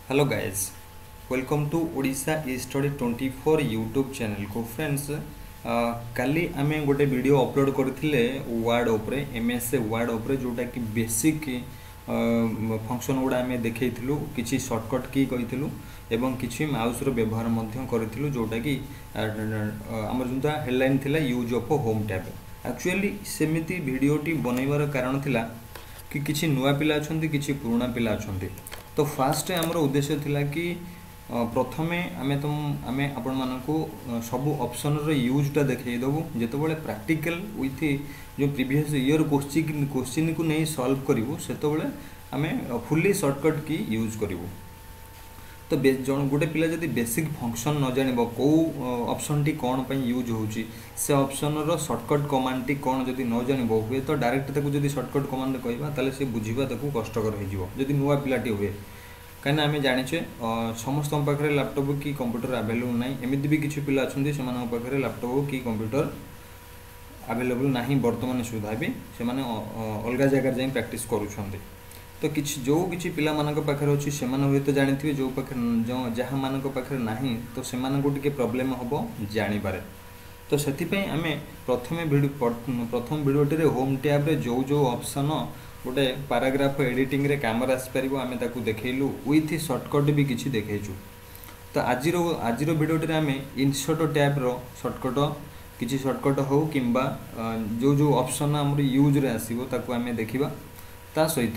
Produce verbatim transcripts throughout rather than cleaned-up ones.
Hello guys, welcome to Odisha E study twenty four YouTube channel को friends. काली आमे गोटे वीडियो अपलोड करथिले वर्ड उपरे एमएस वर्ड उपरे जोटा कि बेसिक फंक्शन गुड़ा आमे देखैथिलु, किछि शॉर्टकट की कहिथिलु एवं किछि माउस रो व्यवहार मध्य करथिलु जोटा कि हमर जोटा हेडलाइन थिला use of home tab. Actually सेमिति वीडियोटी बनैबार कारण थिला कि किछि नुआ पिला अछंती, किछि पुराना पिला अछंती। तो फास्ट आमर उद्देश्य थिला कि प्रथमे आमे तुम आमे आपण मानकु सब ऑप्शन रो यूजटा देखै देबु जेते बेले प्रैक्टिकल विथ जो प्रीवियस ईयर क्वेश्चन क्वेश्चन को नहीं सॉल्व करिवु सेते बेले आमे फुल्ली शॉर्टकट की यूज करिवु। तो जन गोटे पिला जदि बेसिक फंक्शन न जानिबो को ऑप्शन टी कोन पय यूज होउची से ऑप्शन रो शॉर्टकट कमांड टी कोन जदि न जानिबो हुए तो डायरेक्ट ताकू जदि शॉर्टकट कमांड कहबा ताले से बुझिबा ताकू कष्टकर हो जिवो जदि नुवा पिलाटी हुए। कहीं आम जाचे समस्त पाखे लैपटॉप कि कंप्यूटर अवेलेबल ना, एमती भी किसी पिला अच्छा से पाखे लैपटॉप कि कंप्यूटर अवेलेबल ना बर्तमान सुधा भी से अलग जगह जाए प्रैक्टिस करुँच। तो किसी जो किसी पिला पाखे अच्छी से हुए तो जानते जो पाखे जो जहाँ मान पाखे ना तो से टे प्रोब्लेम हम जानीपे। तो से आम प्रथम वीडियो प्रथम वीडियोटे होम टैब रे जो जो ऑप्शन गोटे पैराग्राफ एडिटिंग रे काम आसपार आम ताकू देखलु विथ शॉर्टकट भी किसी देखु। तो आज आज वीडियोटे आम इनसर्ट टैब रो शॉर्टकट किसी शॉर्टकट हो कि जो जो ऑप्शन आम यूज रे आसीबो ताकू आम देखिबा। ता सहित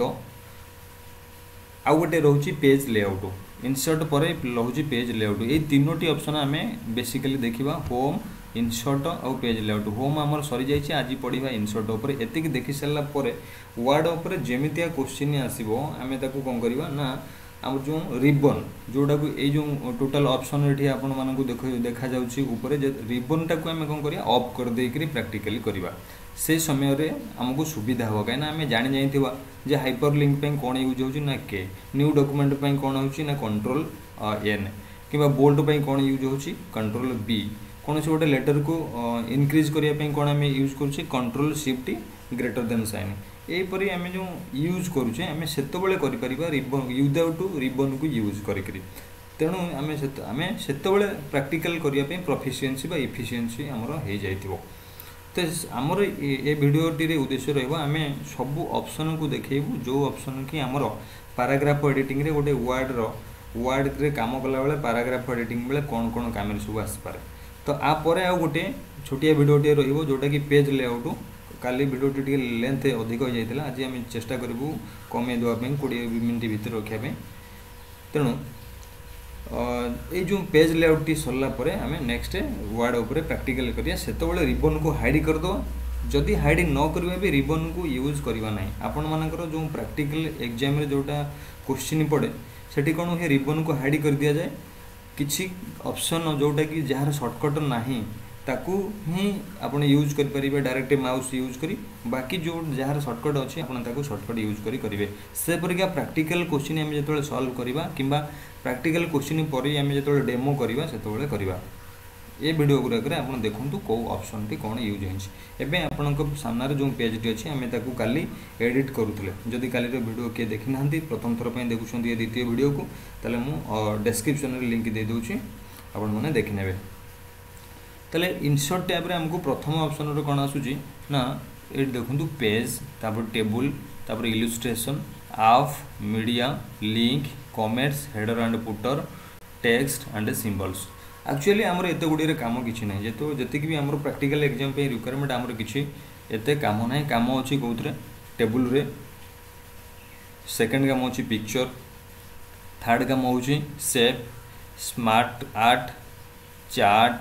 आउ गोटे रोचे पेज लेआउट इनसर्ट पर रोचे पेज लेआउट ये तीनोटी ऑप्शन आम बेसिकली देखिबा होम इनसर्ट आउ पेज लेआउट। होम आमर सरी जाइए आज पढ़ा इनसर्ट उपर एतिक देखि सारा पर वर्ड उपर जमितिया क्वेश्चन आसीबो आमे ताकू कोन करबा ना आम जो रिबन जोटा को ये जो टोटल ऑप्शन ये आपण मानकू देख देखा जाउची ऊपर जे रिबन टाकू आमे कोन करिया ऑफ कर दे करी प्रैक्टिकली करबा से समय रे हमको सुविधा हो कहीं आम जानी जाइथिबा जे हाइपर लिंक पे कोन यूज होची ना के न्यू डॉक्यूमेंट पे कोन होची ना कंट्रोल एन किबा बोल्ड पे कोन यूज होची कंट्रोल बी कौन से गोटे लेटर को इनक्रीज करने कौन आम यूज कर control shift greater than sign यहीपरी आम जो यूज करुचे आम से रिबन विदाउट रिबन को यूज करी तेणु आम आम से प्रैक्टिकल करने प्रोफिशिएंसी बा इफिशिएंसी आमर हो जाइथिबो। तो आमर ये वीडियोटी उद्देश्य रहा सब ऑप्शन को देखू जो ऑप्शन की आमर पैराग्राफ एडिटिंग रे गोटे वर्ड रो वर्ड रे काम कला बेले पैराग्राफ एडिटिंग बेले कौन कौन काम सब आसपारे। तो आपर आउ गोटे छोटिया भिडियोटे रो जोटा कि पेज लेआउट काली भिडियोटी टी लेंथ अधिक हो जाता आज आम चेष्टा करूँ कमे देवाई कोड़े मिनिट भितर रखापी। तेणु ये जो पेज लेआउट टी सरला परे आम नेक्स्ट वर्ड उपर प्रैक्टिकल करिया सेतबेले रिबन को हाइड करदो जदि हाइड न करबा भी रिबन को यूज करबा नहीं। आपण मानकर जो प्रैक्टिकल एग्जाम रे जोटा क्वेश्चन पड़े सेठी कोन हे रिबन को हाइड कर दिया जाए किसी ऑप्शन जोटा कि जार शॉर्टकट नहीं ताकू ही आपण यूज कर परिबे डायरेक्ट माउस यूज करी बाकी जो जार शॉर्टकट अच्छी आपण ताकू शॉर्टकट यूज करी करिवे। से परिका प्रैक्टिकल क्वेश्चन आम जो सॉल्व करबा किंबा प्रैक्टिकल क्वेश्चन पर आम जो डेमो करबा सेतबेले करबा ये वीडियो गुराक आप देखूँ कौ ऑप्शन टी कौन यूज होबे आपण सामने जो पेज टी अच्छी आम ताकू काली एडिट करूले जदि काली वीडियो किए देखी ना प्रथम थर पर देखुं ये द्वितीय वीडियो को ताले मु डिस्क्रिप्शन में लिंक दे दूची आपण मैंने देखी नेबे। ताले इनसर्ट टैब रे हमको प्रथम ऑप्शन रो कौन आसुची ना ये देखूँ पेज तापर टेबुल तापर illustration of media link comments header and footer text and symbols. Actually आमर एत गुड़े कम किसी ना जेतो जी भी आम प्रैक्टिकल एग्जाम पे रिक्वायरमेंट आमर किसी एत कम ना कम अच्छी कौन टेबुल रे सेकेंड काम अच्छी पिक्चर थर्ड काम हो शेप स्मार्ट आर्ट चार्ट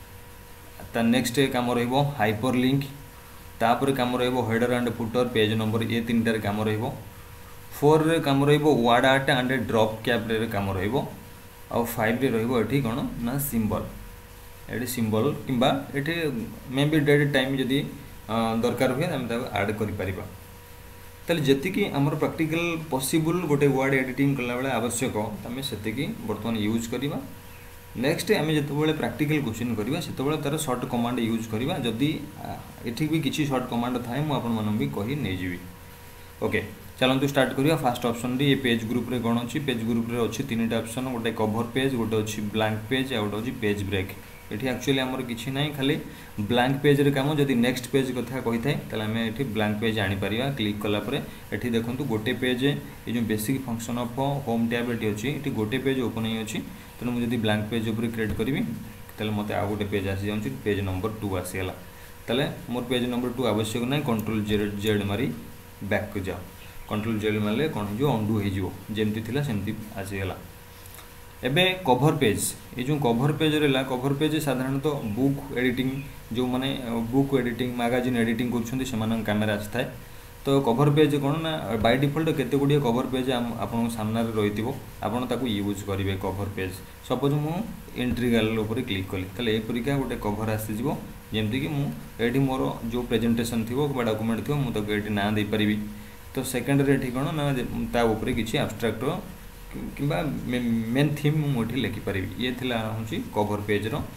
ता नेक्स्ट काम रो हाइपर लिंक तापर काम रो header and footer page number ये तीन टार काम रो फोर रे काम रो word art and drop cap रे काम रो आउ फाइव रे रहिबो एठी कोन ना सिंबल एठी सिंबल किंबा एठी मे बी डेट टाइम जदी दरकार हुए हम ताको ऐड करि परिबा। ताले जति कि हमर प्रैक्टिकल पॉसिबल गोटे वर्ड एडिटिंग कला बेले आवश्यक तमे सेति कि वर्तमान यूज करिबा। नेक्स्ट आम जो प्रैक्टिकल क्वेश्चन करवा से तार शॉर्ट कमांड यूज करवा जदि एठी भी किसी शॉर्ट कमांड थाए मु आपण मन भी कहि नै जीवी। ओके चलतु स्टार्ट करिया फास्ट ऑप्शन रे पेज ग्रुप रे कोन अछि पेज ग्रुप रे अछि तीनटा ऑप्शन गोटे कवर पेज गोटे अछि ब्लैंक पेज आ गोटे अछि पेज ब्रेक एठी एक्चुअली हमर किछि नै खाली ब्लैंक पेज रे काम जदि नेक्स्ट पेज कथा कहि थाए तले हमें एठी ब्लैंक पेज आनी परिया क्लिक कला परे एठी देखंतु गोटे पेज ए जो basic function of home tab एठी अछि एठी गोटे पेज ओपन ही अछि तने मु जदि ब्लैंक पेज ऊपर क्रिएट करबी तले मते आ गोटे पेज आसी जाउछि पेज नंबर टू आसीला तले मोर पेज नंबर टू आवश्यक नै कंट्रोल जेड जेड मारी बैक को जाओ कंट्रोल जेड मारले कोन जो अंडू हे जिवो जेमति थिला सेमति आसी गेला एबे कवर पेज ये जो कवर पेज रहला कवर पेज साधारणतः बुक एडिटिंग जो माने बुक एडिटिंग मैगजीन एडिटिंग करछन्ती सेमान कैमरा आछथाय तो कवर पेज कोन ना बाय डिफॉल्ट केते गुडी कवर पेज आपन सामना रे रहितिबो आपन ताकू यूज करिवे कवर पेज सपोज मु एंट्री गाल ऊपर क्लिक कली तले ए परिका गोटे कवर आसी जिवो जेमति कि मु एडी मोर जो प्रेजेंटेशन थिबो बा डॉक्यूमेंट थिबो मु ताकू एडी ना दे परिबी तो सेकंड रे एठी कोन ना ता ऊपर किछि एब्स्ट्रैक्ट किंबा मेन थीम मोठी लिखि परिबी ये थिला होची कवर पेज रो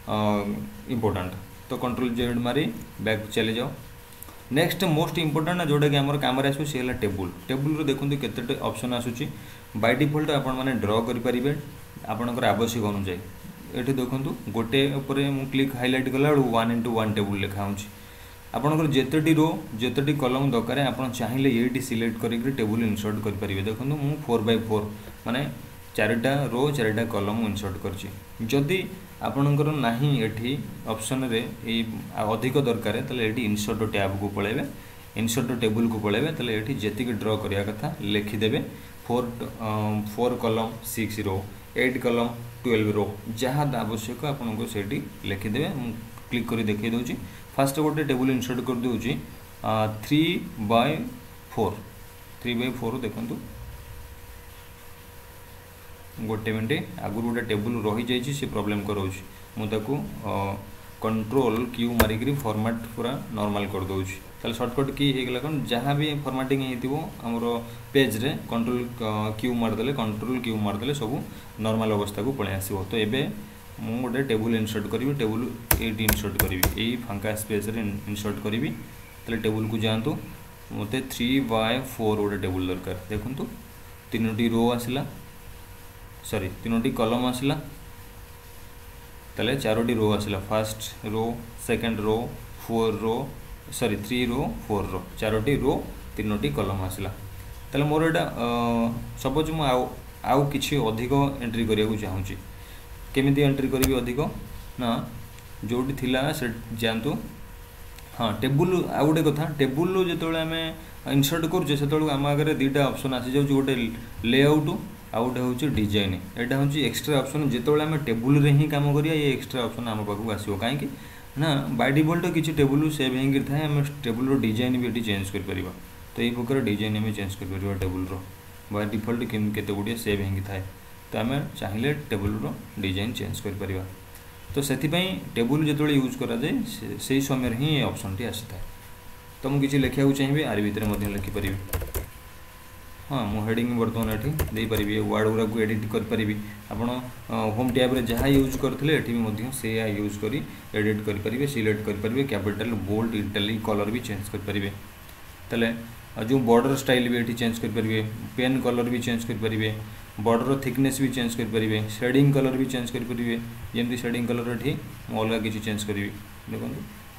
इंपोर्टेंट तो कंट्रोल जेड मारी बैक चले जाओ नेक्स्ट मोस्ट इंपोर्टेंट ना जोडा कि हमर कैमरा आसु सेला टेबल टेबल रो देखुंतु केते ऑप्शन आसुची बाय डिफॉल्ट आपण माने ड्रा करि परिबे आपनकर आवश्यक अनुसार एठी देखुंतु गोटे ऊपर मु क्लिक हाइलाइट कला वन इनटू वन टेबल लिखा होची आपनकर जेतटी रो जेतटी कॉलम दरकार आपण चाहिले एटी सिलेक्ट करिक टेबल इंसर्ट कर परिबे देखंतु मु फोर बाय फोर माने चारटा रो चारटा कॉलम इंसर्ट करछि जदी आपनकर नाही एठी ऑप्शन रे ए अधिक दरकार तले एठी इंसर्ट टैब को पळेबे इंसर्ट टेबल को पळेबे तले एठी जेतिक ड्रा करिया कथा लिखि देबे four four column six row eight column twelve row जहा आवश्यक आपनको सेठी लिखि देबे क्लिक करी देखै दोछि फास्ट गोटे टेबल इंसर्ट कर दोछि three by four three by four देखंतु गोटे मिनट आगु गोटे टेबल रही जाइछि से प्रॉब्लम करोछि मु ताकू कंट्रोल क्यू मारी करी फॉर्मेट पूरा नॉर्मल कर दोछि तले शॉर्टकट की हे गेला कोन जहां भी फॉर्मेटिंग हेतिबो हमरो पेज रे कंट्रोल क्यू मार देले कंट्रोल क्यू मार देले सब नॉर्मल अवस्था को पळे आसीबो तो एबे मु गोटे टेबल इंसर्ट करी टेबल एट इंसर्ट करी यही फांका स्पेस रे इंसर्ट करी तले टेबल को जानतु मते थ्री बाय फोर गोटे टेबल दरकार देखंतु तीनोटी रो आसिला सॉरी तीनोटी कॉलम आसिला तले चारोटी रो आसिला first row second row four row sorry three row four row चारोटी रो तीनोटी कॉलम आसिला तले मोर एटा सपोज मु आउ आउ किछि अधिक एंट्री करिया को चाहूची केमिति एंट्री करी अधिक ना जोटी थिला से जानतु हाँ टेबुल आ गोटे कथा टेबुल जेतोले हमें इंसर्ट करूचे सेतोले हम आगे दुईटा ऑप्शन आसी जाउची गोटे लेआउट आ गोटे होची डिजाइन एटा होची एक्स्ट्रा ऑप्शन जेतोले हमें टेबुल रे ही काम करिया ये एक्स्ट्रा ऑप्शन हम पाखु आसीबो काहे कि ना बाय डिफॉल्ट किछि टेबुल सेव हेंगिर थाए हम टेबुल रो डिजाइन भी एटी चेंज कर परिबा तो ए प्रकार डिजाइन हम चेंज कर परिबा टेबुल रो बाय डिफॉल्ट किन केते गुडी सेव हेंगि थाए तो आम चाहिए टेबल रो डिजाइन चेंज कर परिबा तो सेति पई टेबल जेतोले यूज करा जाय सेही समय रे ही ऑप्शन टी आसी थाए तो मु किछि लेखिया चाहिए आर भीतर मध्य लिखि परिबी हाँ मु हेडिंग वर्तमान एठी दे परिबी वर्ड गुरा को एडिट कर परिबी आपण होम टैब रे जहा यूज करथिले एठी मध्य से यूज करी एडिट कर परिबे सिलेक्ट कर परिबे कैपिटल बोल्ड इटैलिक कलर भी चेंज कर परिबे तले जो बॉर्डर स्टाइल भी एठी चेंज कर परिबे पेन कलर भी चेंज कर परिबे बॉर्डर थिकनेस भी चेंज कर परिबे शेडिंग कलर भी चेंज कर परिबे जेमती शेडिंग कलर एठी मु अलग किछि चेंज करिवि देखंतु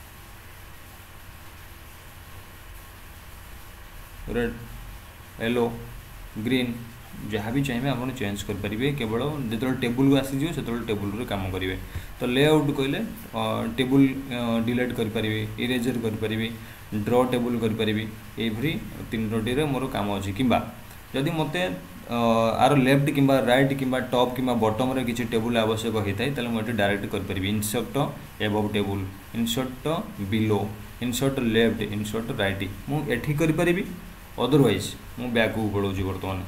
रेड येलो ग्रीन जहाँ भी चाहिए आप चेंज कर परिबे केवल जो टेबुल को आसी जो टेबुल रे काम करेंगे तो लेआउट कहले टेबुल डिलीट कर परिबे इरेजर कर परिबे ड्रॉ टेबुल कर परिबे एभरी तीनोटी रे मोर काम अछि किबा जदि मते आर लेफ्ट किंबा राइट किंबा टॉप किंबा बॉटम रे किछि टेबुल आवश्यक होइताय तले मते डायरेक्ट कर परिबे insert above table insert below insert left insert right मु एठी कर परिबे अदरवाइज मु बैक को पळौजी वर्तमान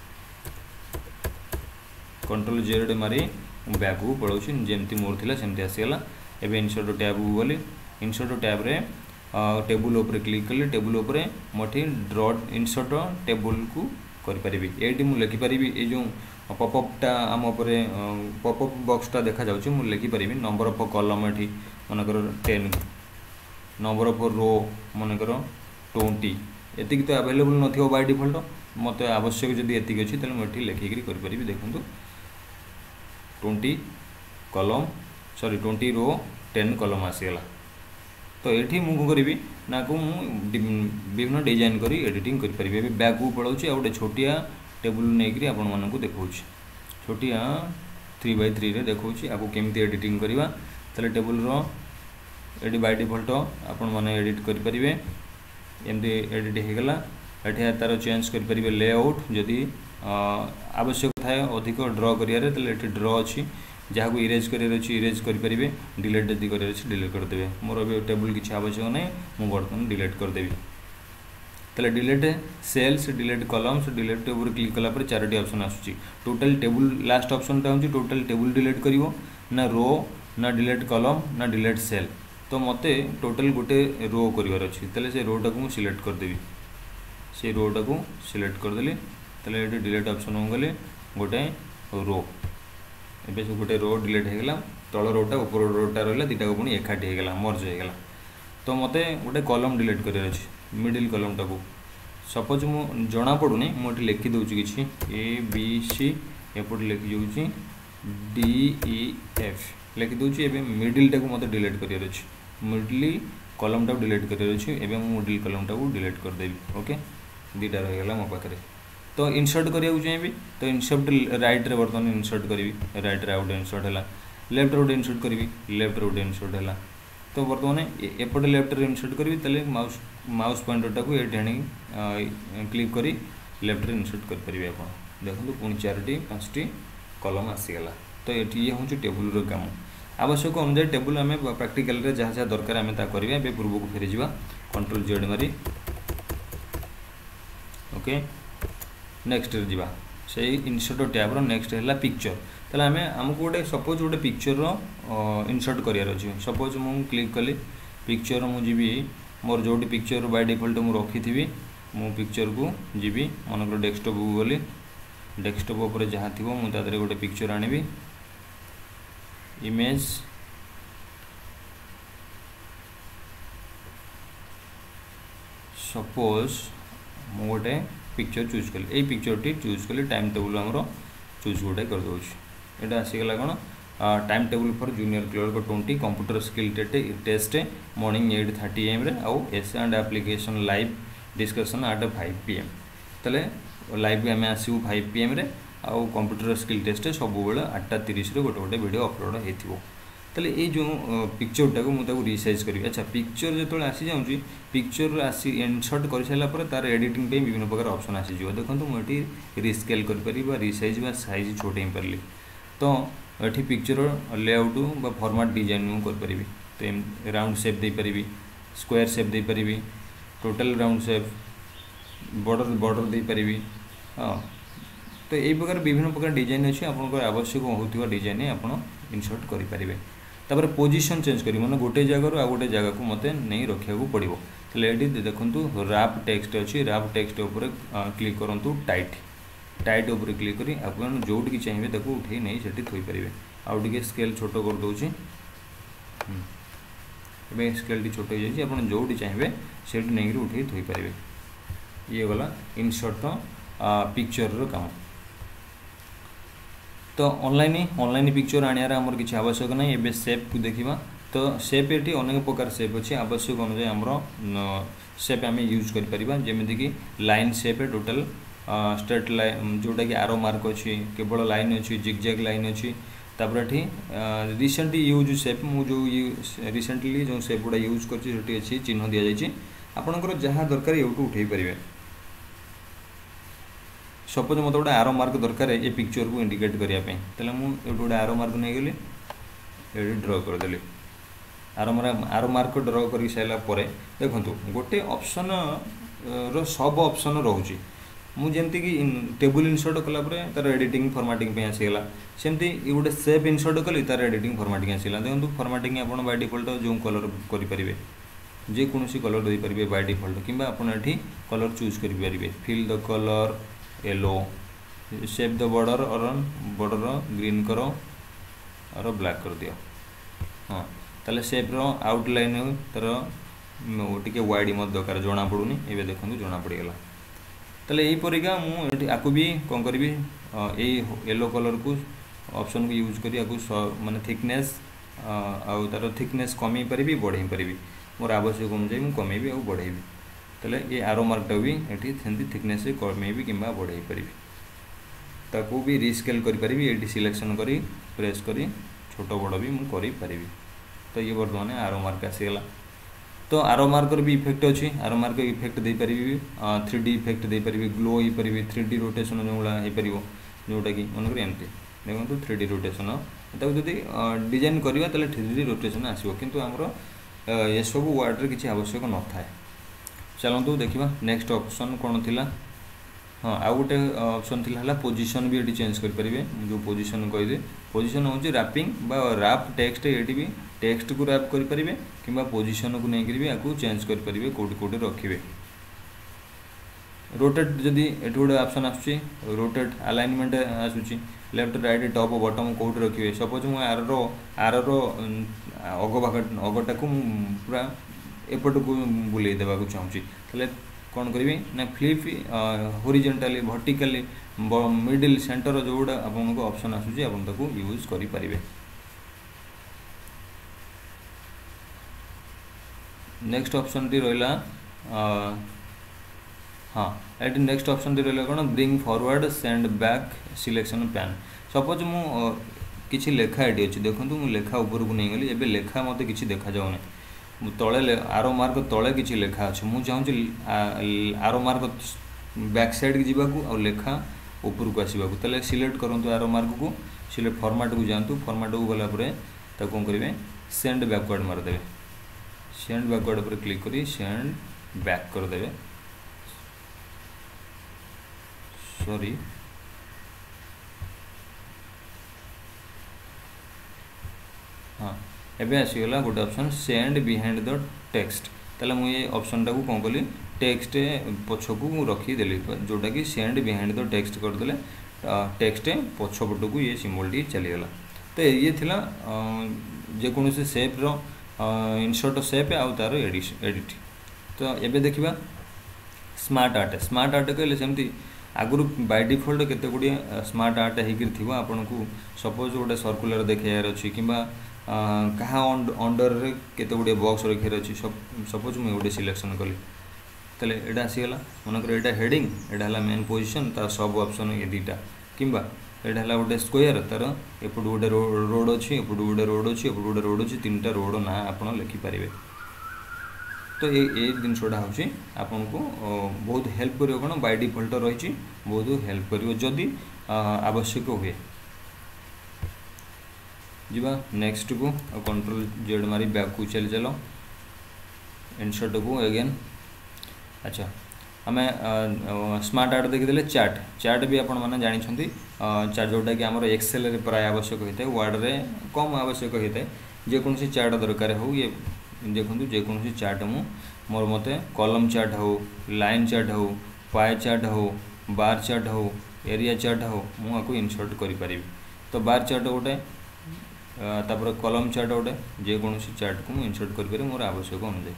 कंट्रोल जेड मारी बैक को पळौची जेमती मोर थिला सेमती आसीगला एबे इंसर्ट टैब को गली इंसर्ट टैब रे टेबुल ऊपर क्लिक कले टेबुल ऊपर मोठी ड्रॉ इंसर्ट टेबुल को कर परिबी एटी मु लिखि परिबी ए जो पॉपअप टा आम ऊपर पॉपअप बॉक्स टा देखा जाउची मु लिखि परिबी नंबर ऑफ कॉलम एठी मनकर टेन नंबर ऑफ रो मनकर ट्वेंटी एतिक तो अवेलेबल नथिबो बाय डिफॉल्ट मते आवश्यक जदि एतिक अछि तले मोठी लेखिकरी करि परिबि देखंतु twenty column sorry twenty row ten column आसीगला तो ये मुझे करी ना को विभिन्न डिजाइन करी एडिटिंग कर पारि बैक को पलाऊँ आ गए छोटिया टेबुल नहीं आपण मानक देखा छोटिया थ्री बाय थ्री रे देखा आपको केमती एडिटिंग करवा तेल टेबुल एडी बाय डिफॉल्ट आपण मैंने एडिट करें एमती एडिट होगला ये तार चेंज करें लेआउट जदि आवश्यक थाए अधिक ड्र करियारे तेल ये ड्र अच्छी जहाँ को इरेज कर इरेज करेंगे डिलीट जदि कर डिलीट करदे मोर अभी टेबुल किसी आवश्यक नहीं मुझे बर्तमान डिलीट करदेवी तेल delete cells delete columns delete ऊपर क्लिक कलापर चारोटी ऑप्शन आसूँ टोटल टेबुल लास्ट ऑप्शनटा हूँ टोटल टेबुल डिलीट कर ना रो ना डिलीट कॉलम ना डिलीट सेल तो मते टोटल गोटे रो करार अच्छी तेल से रोटा को सिलेक्ट करदेवी से रोटा को सिलेक्ट करदेली तेल ये डिलीट ऑप्शन को गले गोटे रो एबे से गोटे रो डिलीट होगला तल रोटा ऊपर रोटा रहा दुटा को पुणी एकाठी होगला मर्ज होगला तो मते गोटे कॉलम डिलीट कर मिडिल कॉलमटा को सपोज मु जना पड़ूनी मुझे लिखी दूसरी किसी ए बी सी एपटे लिखी जाऊँगी डी ई एफ लिखी दूसरी एवं मिडिलटा को मत डिलीट कर मिडिल कॉलमटा को डिलीट कर मिडिल कॉलमटा को डिलीट करदेवी ओके दुटा रहीगला मो पाखे तो इनसर्ट करा चाहिए तो इनसर्ट राइट रे बर्तमान इनसर्ट करी राइट रे आउट इनसर्ट है लेफ्ट रोड इनसर्ट करी लेफ्ट रोड इनसर्ट है तो बर्तमान एपटे लेफ्ट रे इनसर्ट करी तेल माउस माउस पॉइंटरटा को ये आनी क्लिक करी लेफ्ट रे इनसर्ट करेंगे आप देखो पुणी चारोटी पाँचटी कलम आसीगला तो ये हूँ टेबुल काम आवश्यक अनुसार टेबुल आम प्रैक्टिकल जहाँ जहाँ दरकार आम करें पूर्व को फेरी जा कंट्रोल जेड मारी ओके नेक्स्ट जा से इनसर्ट टैब्र नेक्स्ट है पिक्चर तेल आम आमको गोटे सपोज गोटे पिक्चर इनसर्ट करार अच्छे सपोज मुझे क्लिक कली पिक्चर मुझे मोर जो पिक्चर बाय डिफॉल्ट मुझे रखी थी मु पिक्चर को जीवी मनकर डेस्कटॉप को गली डेस्कटॉप उपर जहाँ थी मुझे गोटे पिक्चर आनी इमेज सपोज मु गोटे पिक्चर चूज कली यही पिक्चर टी चूज कली टाइम टेबुल आमर चूज गोटे कर दूसरी यहाँ आसीगला कौन time table for junior clerk twenty computer skill test morning eight thirty AM रे आउ एस and application live discussion at five PM एम तेल लाइव आम आसू फाइव पी एम रे आउ कंप्यूटर स्किल टेस्ट सब बेले आठटा तीस गोटे गोटे वीडियो अपलोड हो तेल ये जो पिक्चरटा को मुझे रिसाइज करी अच्छा पिक्चर जो आसी जाऊँगी पिक्चर आसी इनसर्ट कर सारापर तार एडिटिंग विभिन्न प्रकार ऑप्शन आसीज देखो मुझे रिस्केल कर रिसाइज बा साइज छोटे पारि तो ये पिक्चर लेआउट फॉर्मेट डिजाइन करी तो राउंड शेप दे पारि स्क्वायर शेप दे पारि total round shape border border दे पारि हाँ तो यही प्रकार विभिन्न प्रकार डिजाइन अच्छे आपंकर आवश्यक होता डिजाइन आप इनसर्ट करेंगे तापर पोजीशन चेंज करी मैंने गोटे जगह आ गोटे जगह को मत नहीं रखा पड़ो तो ये देखो रैप टेक्स्ट अच्छी रैप टेक्स्ट उपर क्लिक करूँ टाइट टाइट उपर क्लिक करी आप जोटि चाहिए ताको उठे नहीं से थोई पारे आउ टे स्केल छोट कर दूसरी स्केल टी छोट हो जाए जोटि चाहिए से नहीं उठे थोई पारे ये गला इनसर्ट पिक्चर काम तो ऑनलाइन ऑनलाइन पिक्चर आनियार आमर किसी आवश्यक नहीं एबे शेप को देखा तो शेप ये अनेक प्रकार शेप अच्छे आवश्यक अनुसार आमर शेप आम यूज कर जमीक कि line shape total straight line जोटा कि आरो मार्क अच्छी केवल लाइन अच्छी जिगजैग लाइन अच्छी तापर ये रिसेंटली यूज शेप मु जो रिसेंटली जो शेप गुड़ा यूज कर चिन्ह दि जाए आपंकर जहाँ दरकार यूट्यूब उठे पारे सपोज मत गोटे आरो मार्क दरकार ये पिक्चर को इंडिकेट करने तेल मुझे गोटे आरो मार्क नहीं गली ये ड्र करदेली आरो मार्क आरो मार्क ड्र कर सारापर देखूँ गोटे ऑप्शन रो सब ऑप्शन रोचे मुझे कि टेबुल इनसर्ट कलापर तार एडिटिंग फॉर्मेटिंग आसीगला सेमती गोटे शेप इनसर्ट कली तार एडिटिंग फॉर्मेटिंग आसीगला देखो फॉर्मेटिंग आप बाय डिफॉल्ट जो कलर करेंगे जेकोसी कलर दे पारे बाय डिफॉल्ट कि आपड़ी कलर चूज करेंगे fill the colour yellow shape the border और बॉर्डर ग्रीन करो और ब्लैक कर दियो हाँ ताले शेप रो आउटलाइन तार टे वाइड मत दरकार जना पड़ूनी ए देखो जना पड़गला ताले यहीपरिका मुझे आपको भी कौन करी येलो कलर को ऑप्शन को यूज करी माने थिकनेस आउ तार थिकनेस कमी पारि बढ़ई पारि मोर आवश्यक अनुसार मुझे कमेबी और बढ़ेबी ताले ये आरो मार्कटा भी ये थिकनेस कमेबी कि बढ़ई पारि ताकू भी रिस्केल करी सिलेक्शन करी प्रेस करी छोट बड़ भी मुझे करी। तो ये बर्तमान आरो मार्क आसीगला। तो आरो मार्कर भी इफेक्ट अच्छी आरो मार्क इफेक्ट दे पारि थ्री डी इफेक्ट दे पारि ग्लो हो पारि थ्री डी रोटेशन जो भाया हो पार जोटा कि मनकर एमती देखो थ्री डी रोटेशन जब डिजाइन करवा थ्री डी रोटेशन आसो किंतु आमर ये सब वार्ड किसी आवश्यक न था। चलतु देखा नेक्स्ट ऑप्शन कौन थी हाँ आउ गोटे ऑप्शन थी पोजीशन भी ये चेंज करेंगे जो पोजीशन कहीदे पोजीशन हूँ रैपिंग रैप टेक्स्ट ये भी टेक्स्ट को रैप करेंगे कि पोजीशन को लेकर भी आपको चेंज करेंगे कौटी कौटी रखिए। रोटेट जदि ये गोटे ऑप्शन आसूँ रोटेट अलाइनमेंट आसूँ लेफ्ट राइट टॉप बॉटम कौटी रखिए सपोज मुझे आर आर अग भाग अगटा को पूरा एपट को बुले देवा चाहूँगी ताले कौन करी ना flip horizontally vertically middle centre जो गुड़ा आपको ऑप्शन आसूँ आप यूज करें। नेक्स्ट ऑप्शन टी रहा हाँ ये नेक्स्ट ऑप्शन टी रहा कौन bring forward send back selection pane suppose मु किसी लेखा ये अच्छी देखो मुझे लेखा ऊपर को नहीं गली एवं लेखा मत कि देखा जाऊनी तले आरो मार्क तले किसी लेखा अच्छे मुझे चाहूँगी आरो मार्क बैक साइड की जावाक और लेखा ऊपर को आसवाक तेल सिलेक्ट करूँ आरो मार्क को सिलेक्ट फॉर्मेट को जातु फॉर्मेट को गलापर कौन करेंगे सेंड बैकवर्ड मारदे सेंड बैकवर्ड पर क्लिक करी सेंड बैक करदे सॉरी हाँ एबे आसीगला गोटे option send behind the text ताले मुझे ऑप्शन टाक कौन कली टेक्स्ट पछकू रखीदेली जोटा कि सेंड बिहाइंड द टेक्स्ट करदे टेक्स्ट पछपट को ये सिम्बल टी चलीगला। तो ये थिला जेकोसी सेप रो इनसर्ट सेप आउ तार एडिट। तो एबे देखिबा स्मार्ट आर्ट स्मार्ट आर्ट कहले सेमती आगुरी बाय डिफॉल्ट केते गुडी स्मार्ट आर्ट होकर थी आपन को सपोज गोटे सर्कुलर देखार अच्छी कि क्या अंडर रे केते गुडी बॉक्स रखार अच्छी सपोज मुझे गोटे सिलेक्शन कली तेल यहाँ आसीगला मनकर यहाँ हेडिंग यहाँ मेन पोजिशन तार सब ऑप्शन ये दुटा कि यहाँ गोटे स्क्वायर तार एपट गोटे रोड अच्छी एपट गोटे रोड अच्छी एपट गोटे रोड अच्छी तीन टा रोड ना आप लिखिपारे। तो ये ये जिनसा हूँ आपन को बहुत हेल्प कर कौन बाय डिफॉल्ट रही बहुत हेल्प कर जदि आवश्यक हुए। जीवा नेक्स्ट को कंट्रोल जेड मारी बैक को चल चलो इनसर्ट को अगेन। अच्छा आम स्मार्ट आर्ट देखीदे चार्ट चार्ट भी आपण मैंने जानते चार्ट जोटा कि आम एक्सेल प्राय आवश्यक होता है वर्ड रे कम आवश्यक होता है जेकोसी चार्ट दरकार हो ये देखो जेकोसी चार्ट मु मोर मते कॉलम चार्ट हो लाइन चार्ट हो पाए चार्ट हो बार चार्ट हो एरिया चार्ट हो मुझे इनसर्ट करें। तो बार चार्ट गोटे तापर कॉलम चार्ट गोटे जेकोसी चार्ट को इनसर्ट करें मोर आवश्यक अनुसार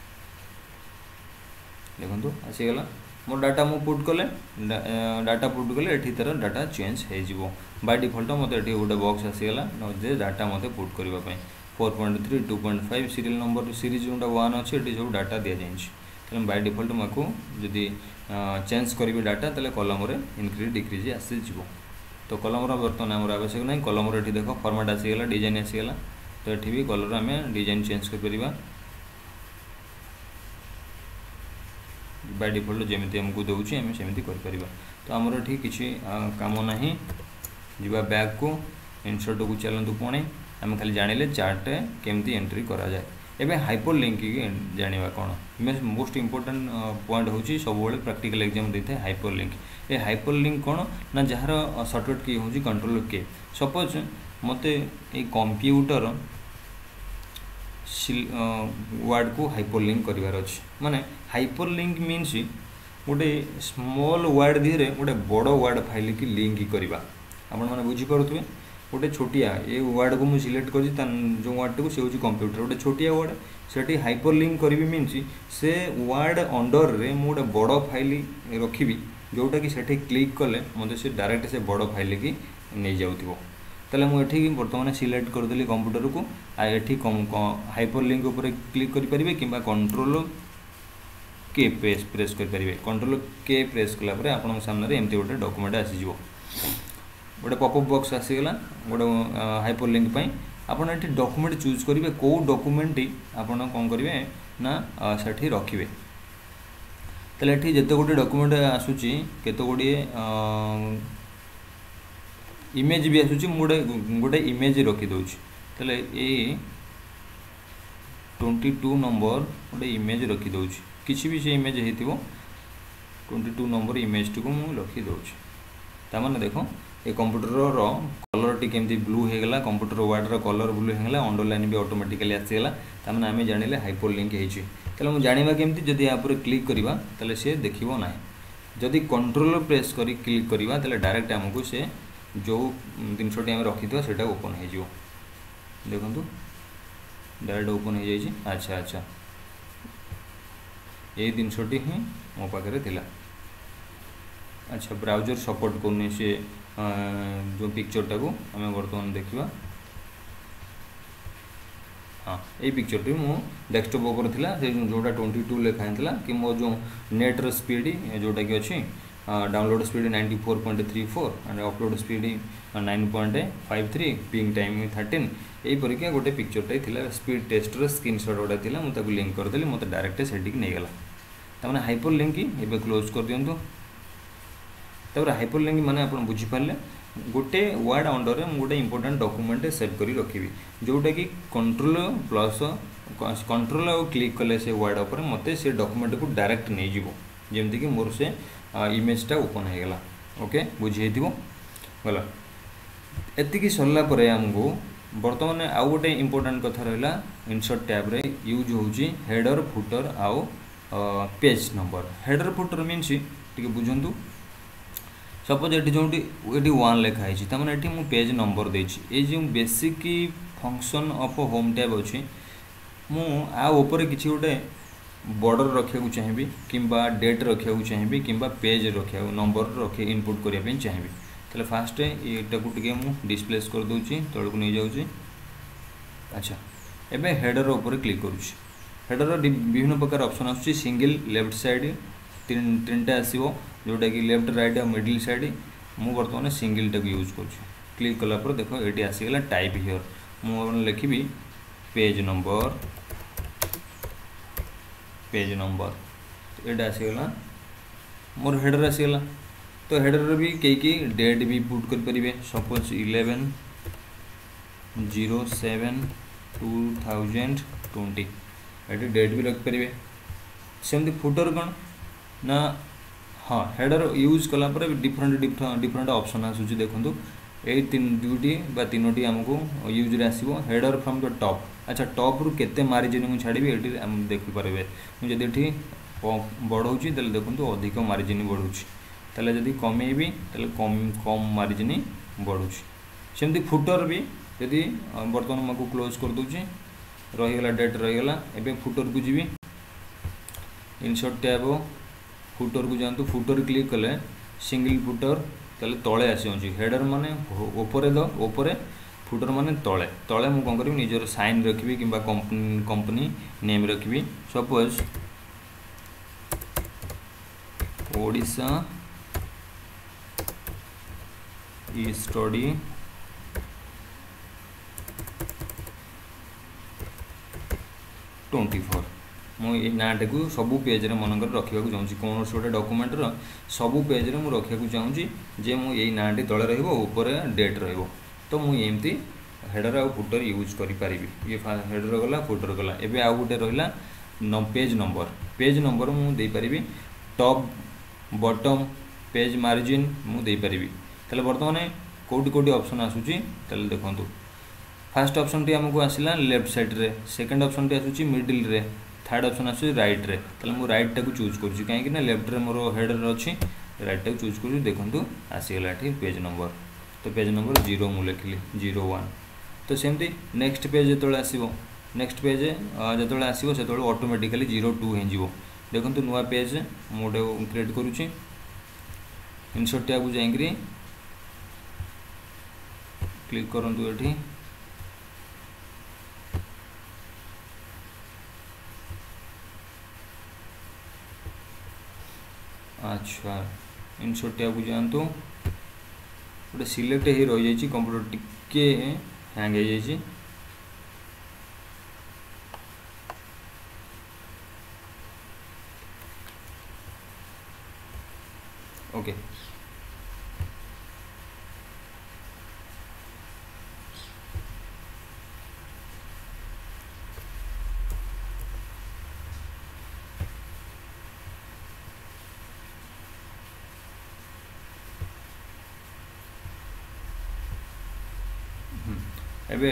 देखो आसीगला मोर डाटा मु पुट कले डाटा पुट कले एठी तरह डाटा चेंज हो बाय डिफॉल्ट मत ये गोटे बॉक्स आसीगला जे डाटा मत पुट करने four point three two point five serial number series जोटा वन अच्छे ये सब डाटा दि जाए बाय डिफॉल्ट मुझे जदि चेंज करी डाटा तेल कलम इनक्रीज डिक्रीज आसी जीवो। तो कलम बर्तमान आम आवश्यक ना कलम ये देख फॉर्मेट आसीगला डिजाइन आसीगला। तो ये भी कलर आम डिजाइन चेंज कर बाय डिफॉल्ट जमी आमको दूसरी आम सेमती कर। तो आमर ये किसी काम ना जीवा बैक को इनसर्ट को चलतु पुणी आम खाली जानिले चार्ट केमती एंट्री करा जाए। एबे हाइपर लिंक जानिबा कोन मोस्ट इंपोर्टेंट पॉइंट होची सब प्रैक्टिकल एग्जाम देते हाइपर लिंक। ए हाइपर लिंक कोन ना जार शॉर्टकट की होची कंट्रोल के सपोज मते ए कंप्यूटर वर्ड को हाइपर लिंक करिवार अछि माने हाइपर लिंक मीन्स गोटे स्मॉल वर्ड धीरे गोटे बड़ वर्ड फाइल की लिंक करवा आपण माने बुझी पारुथबे। गोटे छोटिया ये वार्ड को मुझे सिलेक्ट कर जो वार्ड टाक से हूँ कंप्यूटर गोटे छोटिया वार्ड से हाइपर लिंक करी मीन्स से वार्ड अंडर रे मु गोटे बड़ फाइल रखी जोटा कि से क्लिक कले मतलब से डायरेक्ट से बड़ फाइल की नहीं जाऊँ ताले मुझे बर्तमान सिलेक्ट करदेली कंप्यूटर को आठी हाइपर लिंक उपर क्लिक करें कि कंट्रोल के प्रेस प्रेस करेंगे कंट्रोल के प्रेस कलापर आप सामने एमती गोटे डॉक्यूमेंट आसीज गोटे पॉपअप बॉक्स आसीगला गोटे हाइपर लिंक आपड़ ये डॉक्यूमेंट चूज करेंगे कौ डॉक्यूमेंट आपड़ कौन करेंगे ना से रखिए ताले ये जिते गोटे डॉक्यूमेंट आसूची केते गुड़िए इमेज भी आसूची गोटे गोटे इमेज रखीदे ताले ये ट्वेंटी टू नंबर गोटे इमेज रखीदे किसी भी से इमेज हो ट्वेंटी टू नंबर इमेज टी को मुझे रखीदे ताने देखो ये कंप्यूटर कलर टी केमती ब्लू होगला कंप्यूटर वार्डर कलर ब्लू होगला अंडरलाइन भी ऑटोमेटिकली आसीगला ताने आम जानिले हाइपर लिंक होता मुझे जाना केमती जदि यहाँ क्लिक करवा ताले सी देखो ना जदि कंट्रोल प्रेस कर क्लिक करवा ताले डायरेक्ट आमको से जो जिनसटी आम रखी था ओपन हो देखु डायरेक्ट ओपन हो जाए अच्छा अच्छा ये जिनसटी ही मो पाखे थिला अच्छा ब्राउजर सपोर्ट करनी से जो पिक्चर टाको आम बर्तमान देखा हाँ ये पिक्चर टी मो डेस्कटॉप ऊपर थिला से जोटा ट्वेंटी टू लिखाई था कि मो जो नेट्र स्पीड जोटा कि अच्छी download speed ninety four point three four and upload speed nine point five three ping time thirteen यही परिका गोटे पिक्चरटे थिला स्पीड टेस्टर स्क्रीनशॉट गोटा थिला मुझे लिंक करदेली मत डायरेक्ट सेटिक नहीं गला तमाने हाइपर लिंक एबे क्लोज कर दियंतु तब हाइपर लिंक माने आपण बुझी पारले गोटे वर्ड अंडर रे गोटे इंपोर्टेंट डॉक्यूमेंट सेव करी रखिबी जोटा कि कंट्रोल प्लस कंट्रोल और क्लिक कले से वर्ड ऊपर मते से डॉक्यूमेंट को डायरेक्ट नहीं जीवो जेमति कि मोर से इमेजटा ओपन हो गला ओके बुझी हेतिबो गला एतिकी सरला परे हमको बर्तमान आउ गोटे इंपोर्टेंट कथा रहा इंसर्ट टैब रे यूज होची हेडर फुटर आउ page number header footer means टी बुझंतु सपोज ये जो ये वन लिखाई तमें ये मुझे पेज नंबर देती जो basic function of home tab अच्छी मुझे किसी गोटे बॉर्डर रखा चाहिए कि डेट रखा चाहिए कि पेज रखा नंबर रखे इनपुट करने चाहिए तो फास्ट यहाँ को टे मुझे डिस्प्लेस कर दूसरी तौक नहीं जाऊँगी अच्छा एबे हेडर ऊपर क्लिक करुँच हेडर विभिन्न प्रकार ऑप्शन आसुची सिंगल लेफ्ट साइड तीन तीन टा आसीबो जोटा कि लेफ्ट राइट और मिडिल साइड मु बर्तमान सिंगल टाक यूज कर क्लिक कला पर देखो ये आसीगला टाइप हियर मुझे लिखी पेज नंबर पेज नंबर ये आसीगला मोर हेडर आसीगला तो हेडर भी कई कई डेट भी पुट कर पारे suppose eleven zero seven two thousand twenty ये डेट भी रखिपारे सेमती फुटर कौन ना हाँ हेडर यूज कला पर डिफरेंट डिफरेंट ऑप्शन आसूची देखो ये तीन दुईटी बा तीनोटी आमको यूज रे आसीबो हेडर फ्रॉम द टॉप अच्छा टॉप रु केते मार्जिन मुझे छाड़ी ये आम देखिपारे मुझे जदि बढ़ाऊँगी देखो अधिक मार्जिन बढ़ुची ताले जदि कमेबी ताले कम कम मार्जिन बढ़ुची सेमती फुटर भी यदि बर्तमान मैं क्लोज कर दूची रहीगला डेट रहीगला एबे फुटर को जीवी इंसर्ट टैब फुटर को जातु फुटर क्लिक कले सिंगल फुटर ताले तले आसी हेडर माने ऊपर द ऊपर फुटर माने तले तले मु कौन करी निजर साइन रखी कि कंपनी नेम रखी सपोज ओडिशा ई स्टडी ट्वेंटी फोर मुझे नाटा को सबू पेज रे मनकर रखा चाहूँगी कौन गोटे डॉक्यूमेंट रो सबू पेज रे मुझे रखा चाहूँगी जे मु यही नाटी तले रपर डेट रो तो मुझे एमती हेडर आ फुटर यूज करी ये हेडर गला फुटर गला एबे आउ गोटे रहा न पेज नंबर पेज नंबर मुझे पारि टॉप बॉटम पेज मार्जिन मुझे पारि ताले बर्तमान कोटी कोटी ऑप्शन आसूची ताले देखंतु फास्ट ऑप्शन टी हमको आसला लेफ्ट साइड रे सेकंड ऑप्शन टी आसूची मिडिल रे थर्ड ऑप्शन आसूची राइट रे ताले मु राइट टाको चूज करछि काहे कि ना लेफ्ट रे मोर हेडर अछि राइट टाको चूज करछि देखंतु आसीगला ठी पेज नंबर तो पेज नंबर जीरो मुझे लिखिली जीरो वन। तो सेमती नेक्स्ट पेज जो आसो नेक्स्ट पेज जो आसो से ऑटोमेटिकली जीरो टू हो देखो नुआ पेज मुझे क्रिएट करुच्ची इनसर्ट टैब को जाइए क्लिक करूँ ये अच्छा इनसर्ट टैब को जातु गोटे सिलेक्ट हो रही जाइए कंप्यूटर टिके हैंग हो जाइए ओके एबे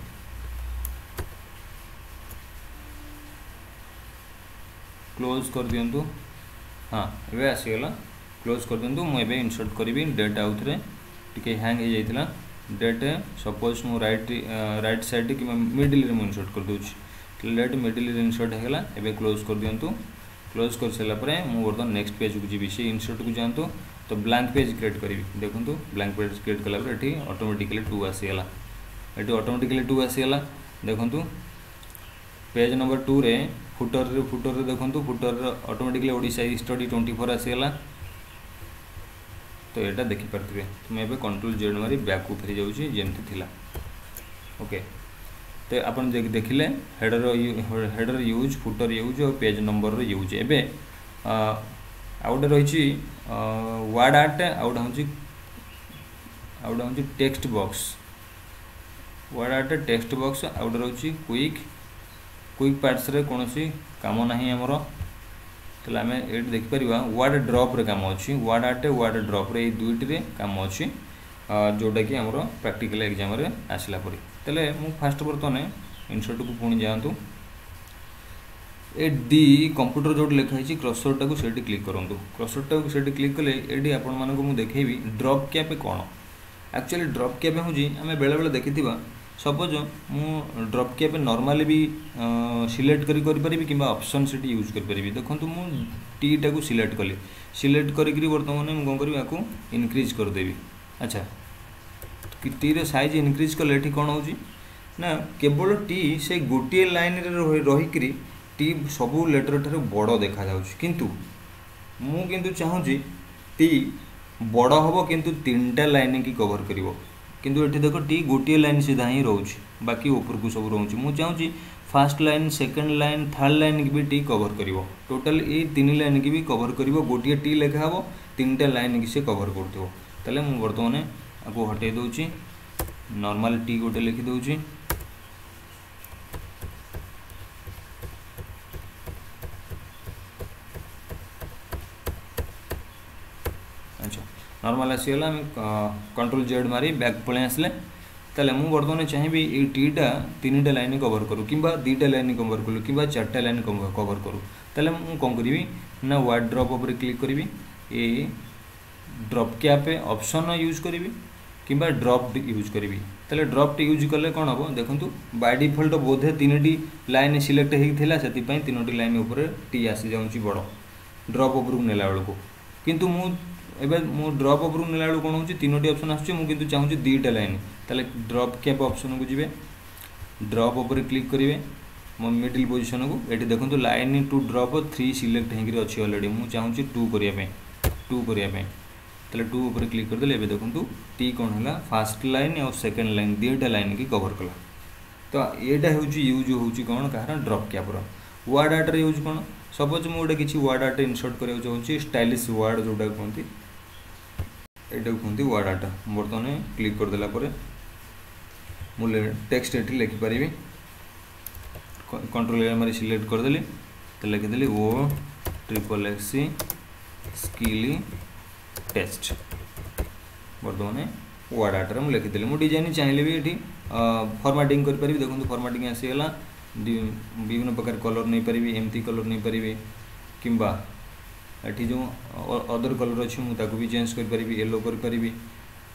क्लोज कर दिंतु हाँ एबे आसीगला क्लोज कर दिंतु मुझे इनसर्ट करी डेट आउ थे टी हैंग हो जाता डेट सपोज मु राइट राइट साइड कि मिडिल में इनसर्ट कर दूसरी डेट मिडिल इनसर्ट होगा एबे क्लोज कर दिंतु क्लोज कर सारापर मुझे बर्तमान नेक्स्ट पेज को जी से इनसर्ट को जातु तो ब्लैंक पेज क्रिएट करी देखूँ ब्लैंक पेज क्रिएट कलापर ये ऑटोमेटिकली टू आसीगला ये ऑटोमेटिकली टू आसीगला देखु पेज नंबर टू रे फुटर रे फुटर रे देखु footer automatically Odisha study twenty four आसीगला तो यहाँ देखिपारे तो मुझे कंट्रोल जेड मारी बैक को फेरी जाऊँगी जमती थिला ओके तो आप देखिले header header use footer use और पेज नंबर यूज एवं आउ गोटे रही वर्ड आर्ट आउटा हूँ आउटा हूँ text box word art text box आउटा रही क्विक क्विक पार्ट्स रे कौन सी काम ना आमर तो आम ये देखिपर वर्ड ड्रॉप रे काम अच्छी वर्ड आर्ट वर्ड ड्रॉप रे दुईटी काम अच्छी जोटा कि आमर प्रैक्टिकल एग्जाम रे आसला परी तेले मु फास्ट बर्तमान इनसर्ट को पुणी जातु ए डी कंप्यूटर जो लिखाई क्रसर टाक से क्लिक करूँ क्रसर टाक से क्लिक कले ये आपण मानक देखेबी ड्रॉप कैप कौन एक्चुअली ड्रॉप कैप हूँ आम बेले बेले देखी सपोज मु ड्रॉप कैप नॉर्मली भी सिलेक्ट करी करी कि ऑप्शन से यूज करी देखो मु टी टाक सिलेक्ट कली सिलेक्ट करी बर्तमान मुझे कौन करी आपको इनक्रीज करदेवी अच्छा टी रे साइज इनक्रीज कले ये कौन हो ना केवल टी से गोटे लाइन रे रहीकि टी सबू लेटर ठार बड़ देखा किंतु मु किंतु चाहूँगी टी बड़ हम किंतु तीन टा लाइन की कवर कर किंतु ये देख टी गोटे लाइन सीधा ही रोच बाकी ऊपर को सब रोचे मुझे चाहूँगी first line second line third line की भी टी कवर कर टोटाल ये तीन लाइन की भी कवर कर गोटे टी लेखा हम तीन टा लाइन की से कवर कर मुझे बर्तमान आपको हटे दूची नॉर्मल टी गोटे लिखी दूची अच्छा नॉर्मल आसीगला कंट्रोल जेड मारी बैक पलि आसले ताले मु बर्तमान चाहिए ये टीटा तीन टा लाइन कवर करूँ कि दुईटा लाइन कवर करूँ कि चार्टा लाइन कवर करूँ ताले मु कौन करी ना वर्ड ड्रॉप पर क्लिक करी ये ड्रॉप कैप ऑप्शन यूज करी कि ड्रॉप यूज करी ताले ड्रॉप यूज कले कौन हम देखूँ बाय डिफॉल्ट बोधे तीन टी लाइन सिलेक्ट होता से तीनो टी लाइन उपर टी आसी जाऊँगी बड़ ड्रॉप उपरକୁ नेला बेलू किंतु मु एवं मु ड्रॉप उपरକୁ नेला बेलू कौन हो तीनो टी ऑप्शन आसुची मु किंतु चाहूँगी दुईटा लाइन ताले ड्रॉप कैप ऑप्शन को जीवे ड्रॉप उपर क्लिक करेंगे मो मिडिल पोजिशन को ये देखो line two drop three select होकर अच्छी अलरेडी मुझे चाहूँगी टू करने टू करने ताले टू उपर क्लिक करदे एबे देखंतु टी कौन है फास्ट लाइन और सेकेंड लाइन दुईटा लाइन की कवर कला तो यहाँ हूँ यूज हूँ कौन कह ड्रॉप कैपर वर्ड आर्ट यूज कौन सपोज मुझे किसी वर्ड आर्ट इनसर्ट करने चाहूँगी स्टाइलिश वर्ड जोटा कहते यहाँ कहते वर्ड आर्ट बर्तमान क्लिक करदेला मुझे टेक्स्ट ये लिखिपारि कंट्रोल ए मारी सिलेक्ट करदेली तो लिखिदेली O triple X skill test बर्तमान वर्ड आर्ट मुझे लिखिदेली मुझे डिजाइन चाहिए भी ये फॉर्मेटिंग करें देखो फॉर्मेटिंग आसीगला विभिन्न प्रकार कलर नहीं पारि एमती कलर नहीं पारि किंबा ये जो अदर कलर अच्छी मुझे भी चेंज करें येलो करी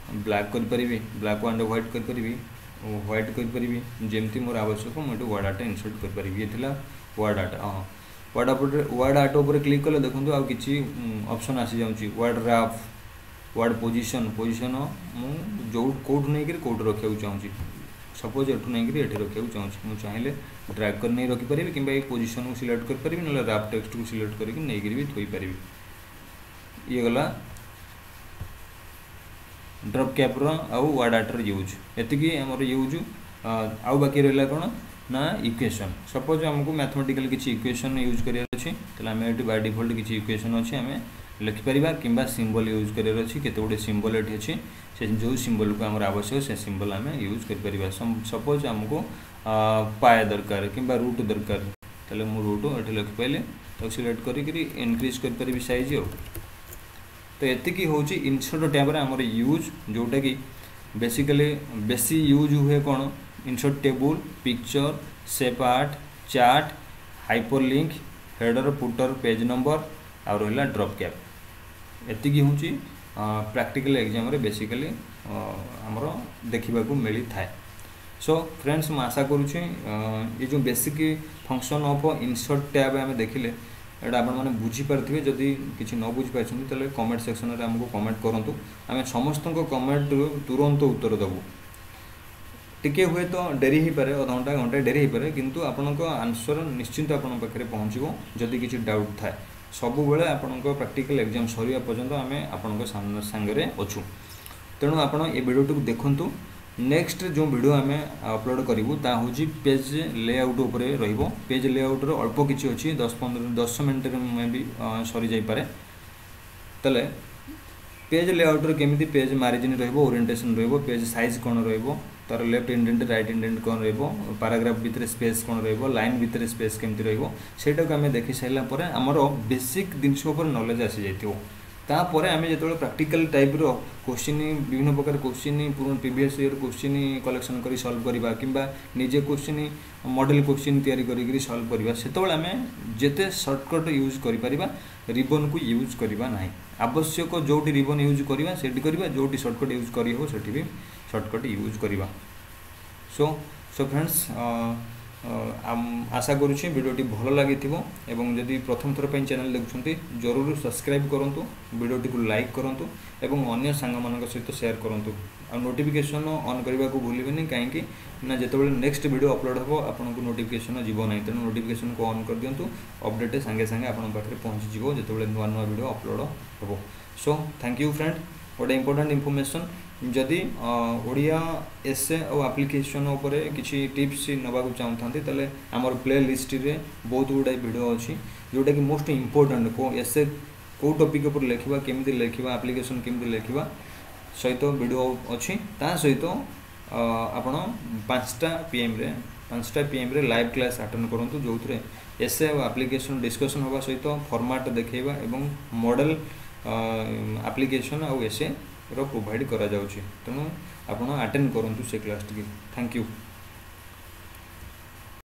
ब्लैक करी ब्लैक एंड व्हाइट करी व्हाइट करी जमती मोर आवश्यक मुझे वर्ड डाटा इनसर्ट करी ये थिला वर्ड डाटा हाँ वर्ड वर्ड डाटा उपर क्लिक कले देखो आउ किसी ऑप्शन आसी जाउची word wrap word position position मु जो कोड नहीं करी कोड रखा चाहूँगी सपोज एठू नहीं करी एठी रखा चाहूँगी मुझे चाहिए ड्रैग कर नहीं रखिपारि कि पोजीशन को सिलेक्ट कर पारि ना रैप टेक्स्ट को सिलेक्ट करके नहीं करी भी थोई पारि ये गला ड्रॉप कैप रो आउ वर्ड डाटा यूज एतिकी हमर यूज आउ बाकी रहला कोन ना इक्वेशन सपोज हमको मैथमेटिकल किसी इक्वेशन यूज करियर अछि तला हम एटी बाय डिफॉल्ट किसी इक्वेशन अछि हमें लिखि परिबा किंबा सिंबल यूज करियर अछि केते गोटे सिंबल एठी अछि से जो सिंबल को हमर आवश्यक से सिंबल हमें यूज कर परिबा सपोज हमको पाए दरकार किंबा रूट दरकार तले मु रूट एठी लिखि पइले तो सिलेक्ट करी करी इंक्रीज कर परिबी साइज हो तो एतिकी होची इंसर्ट टैब रे हमर यूज जोटा कि बेसिकली बेसी यूज हुए कौन insert table picture shape art chart hyperlink header footer page number और रहा ड्रॉप कैप एतिकी होची प्रैक्टिकल एग्जाम रे बेसिकली हमर देखिबा को मिली थाए सो फ्रेंड्स मैं आशा करुँची ये जो basic function of insert tab आम देखिले एटा आपण माने बुझी पारथिबे जदि किछि न बुझी पाछन तले कमेंट सेक्शन रे हमको कमेंट करंतु आमे समस्त को कमेंट तुरंत उत्तर देबु टिके हुए तो डेरी ही पारे आधा घंटा घंटा डेरी ही पारे किंतु आपण को आंसर निश्चिंत आपण पाखरे पहुंचबो जदि किछि डाउट थाए सब बेले आपण को प्रैक्टिकल एग्जाम सरिया पर्यंत आमे आपण को संगे रे अछु तेणु आपण ए वीडियो को देखंतु नेक्स्ट जो वीडियो आम अपलोड करूँ ता हूँ पेज लेआउट उपरे रहिबो पेज लेआउट रो अल्प किछि अछि दस पंद्रह दस मिनट में भी सरी जाई पारे तले पेज लेआउट रो केमिति पेज मार्जिन रहिबो ओरिएंटेशन रहिबो पेज साइज कोन रहिबो तार लेफ्ट इंडेंट राइट इंडेंट कोन रहिबो पैराग्राफ भितर स्पेस कोन रहिबो लाइन भितर स्पेस केमिति रहिबो सेटा को आम देखि साइला परे हमर बेसिक जिनिस ऊपर नॉलेज आसी जाइतिबो तापर आम जो प्रैक्टिकल टाइप रो क्वेश्चन विभिन्न प्रकार क्वेश्चन पूर्ण प्रीवियस ईयर क्वेश्चन कलेक्शन करी सॉल्व करबा किंबा निजे क्वेश्चन मॉडल क्वेश्चन तैयारी करी सॉल्व करबा सेतबेले आम जेते शॉर्टकट यूज करि परिबा रिबन को यूज करबा नाही आवश्यक जोटी रिबन यूज करबा सेठी करबा जोटी शॉर्टकट यूज करी हो सेठी भी शॉर्टकट यूज करबा सो सो फ्रेंड्स आशा करुँची वीडियोटी भल लगी एवं जदि प्रथम थर पर चैनल देखुंत जरूर सब्सक्राइब करूँ वीडियोटी को लाइक करूँ एवं अन्य सांग मान सहित शेयर करूँ आ नोटिफिकेशन ऑन करने को भूलें कहीं ना जिते नेक्स्ट वीडियो अपलोड हो आपन को नोटिफिकेशन जीव ना तेणु नोटिफिकेशन को ऑन कर दिंतु अपडेट सांगे सांगे आपन पाखे पहुँची जो जिते नुआ नुआ वीडियो अपलोड हो सो थैंक यू फ्रेंड गोटे इंपोर्टेंट इनफॉरमेशन जदि ओडिया एसे और एप्लिकेशन उपरे किसी टिप्स नवा चाहते तेल आमर प्ले लिस्ट रे बहुत गुड़ाई वीडियो अच्छी जोटा कि मोस्ट इम्पोर्टेंट को एसे को टॉपिक उपर लिखा केमिति लिखा एप्लिकेशन केमिति लिखा सहित वीडियो अच्छी ता सहित आपण पाँचटा पीएम रे पाँचटा पीएम रे लाइव क्लास अटेंड करूँ जो थे एसे और एप्लिकेशन डिस्कशन होगा सहित फॉर्मेट देखा एवं मॉडल एप्लिकेशन और एसे रो प्रोवाइड करा जाउची तेणु आपण अटेंड करंतु से क्लास टी थैंक यू।